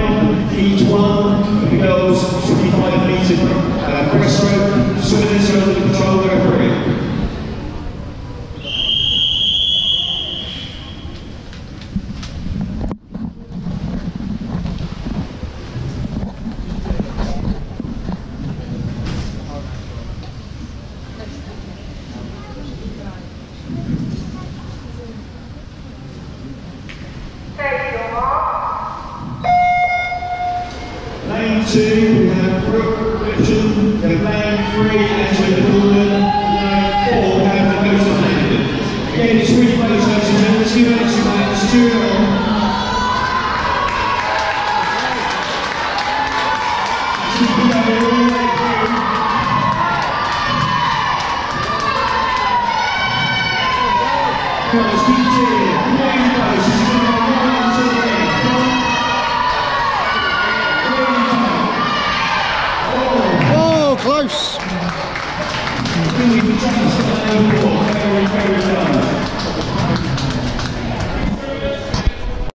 each one of the girls 25-metre breaststroke. Swimmers are under the control of the referee. Lane 2, we have Brooke Richardson. We have lane 3, Angela Gordon. Lane 4, we have Joseph Langdon. Again, it's really close, ladies and gentlemen. Let's give it to Stuart on. Let's keep cheering. Really close. This is going to go right until the end. Oh, close. Very, very done.